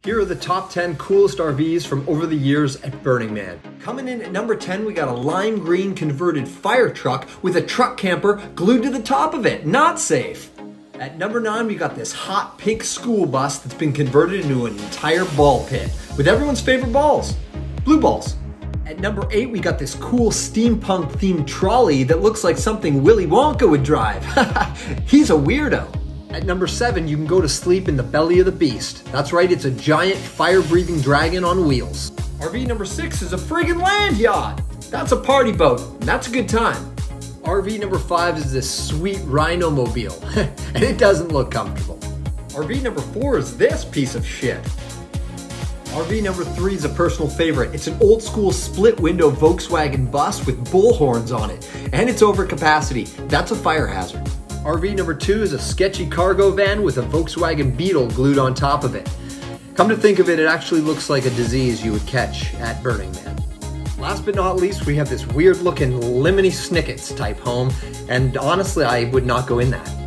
Here are the top 10 coolest RVs from over the years at Burning Man. Coming in at number 10, we got a lime green converted fire truck with a truck camper glued to the top of it. Not safe. At number 9, we got this hot pink school bus that's been converted into an entire ball pit with everyone's favorite balls, blue balls. At number 8, we got this cool steampunk themed trolley that looks like something Willy Wonka would drive. He's a weirdo. At number 7, you can go to sleep in the belly of the beast. That's right, it's a giant fire-breathing dragon on wheels. RV number 6 is a friggin' land yacht. That's a party boat, and that's a good time. RV number 5 is this sweet rhino mobile, and it doesn't look comfortable. RV number 4 is this piece of shit. RV number 3 is a personal favorite. It's an old school split window Volkswagen bus with bullhorns on it, and it's over capacity. That's a fire hazard. RV number 2 is a sketchy cargo van with a Volkswagen Beetle glued on top of it. Come to think of it, it actually looks like a disease you would catch at Burning Man. Last but not least, we have this weird looking Lemony Snicket's type home, and honestly, I would not go in that.